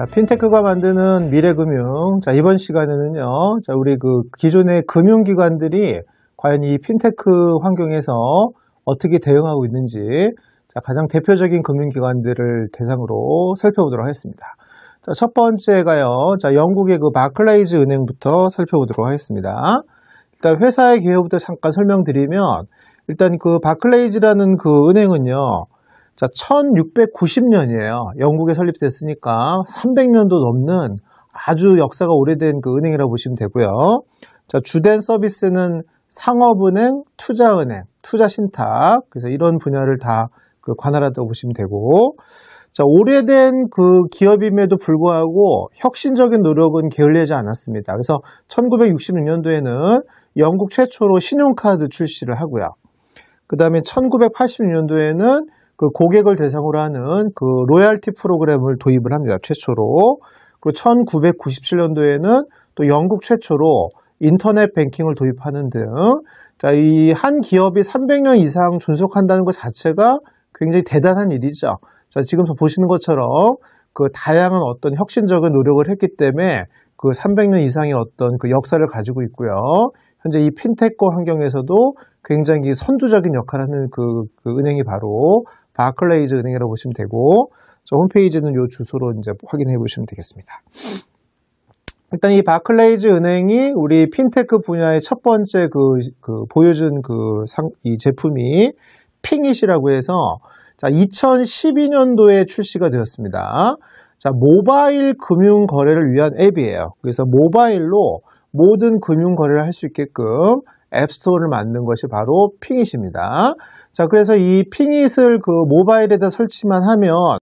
핀테크가 만드는 미래금융. 자, 이번 시간에는요, 자, 우리 기존의 금융기관들이 과연 이 핀테크 환경에서 어떻게 대응하고 있는지, 자, 가장 대표적인 금융기관들을 대상으로 살펴보도록 하겠습니다. 자, 첫 번째가요, 자, 영국의 바클레이즈 은행부터 살펴보도록 하겠습니다. 일단 회사의 개요부터 잠깐 설명드리면, 일단 바클레이즈라는 은행은요, 자, 1690년이에요. 영국에 설립됐으니까 300년도 넘는 아주 역사가 오래된 은행이라고 보시면 되고요. 자, 주된 서비스는 상업은행, 투자은행, 투자신탁, 그래서 이런 분야를 다 관할한다고 보시면 되고, 자, 오래된 기업임에도 불구하고 혁신적인 노력은 게을리하지 않았습니다. 그래서 1966년도에는 영국 최초로 신용카드 출시를 하고요. 그 다음에 1986년도에는 고객을 대상으로 하는 로얄티 프로그램을 도입을 합니다. 최초로. 그리고 1997년도에는 또 영국 최초로 인터넷 뱅킹을 도입하는 등, 자, 이 한 기업이 300년 이상 존속한다는 것 자체가 굉장히 대단한 일이죠. 자, 지금 보시는 것처럼 다양한 어떤 혁신적인 노력을 했기 때문에 300년 이상의 어떤 역사를 가지고 있고요. 현재 이 핀테크 환경에서도 굉장히 선두적인 역할을 하는 은행이 바로 바클레이즈 은행이라고 보시면 되고, 저 홈페이지는 이 주소로 이제 확인해 보시면 되겠습니다. 일단 이 바클레이즈 은행이 우리 핀테크 분야의 첫 번째 보여준 이 제품이 핑잇이라고 해서, 자, 2012년도에 출시가 되었습니다. 자, 모바일 금융 거래를 위한 앱이에요. 그래서 모바일로 모든 금융 거래를 할 수 있게끔 앱스토어를 만든 것이 바로 핑잇입니다. 자, 그래서 이 핑잇을 모바일에다 설치만 하면